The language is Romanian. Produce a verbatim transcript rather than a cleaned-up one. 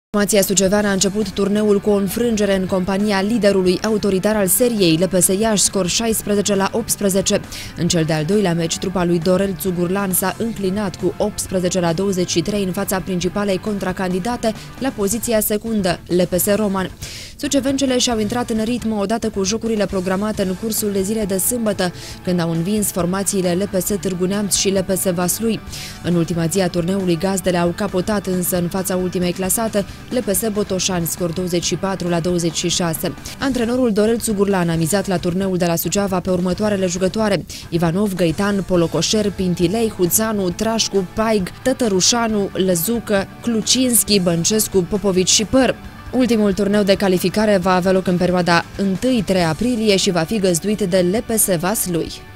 Formația suceveană a început turneul cu o înfrângere în compania liderului autoritar al seriei, L P S Iași, scor șaisprezece la optsprezece. În cel de-al doilea meci, trupa lui Dorel Țugurlan s-a înclinat cu optsprezece la douăzeci și trei în fața principalei contracandidate la poziția secundă, L P S Roman. Sucevencele și-au intrat în ritm odată cu jocurile programate în cursul de zile de sâmbătă, când au învins formațiile L P S Târgu Neamț și L P S Vaslui. În ultima zi a turneului, gazdele au capotat însă în fața ultimei clasate, L P S Botoșani, scor douăzeci și patru la douăzeci și șase. Antrenorul Dorel Țugurlan a mizat la turneul de la Suceava pe următoarele jucătoare: Ivanov, Găitan, Polocoșer, Pintilei, Huțanu, Trașcu, Paig, Tătărușanu, Lăzucă, Clucinski, Băncescu, Popovici și Păr. Ultimul turneu de calificare va avea loc în perioada întâi trei aprilie și va fi găzduit de L P S Vaslui.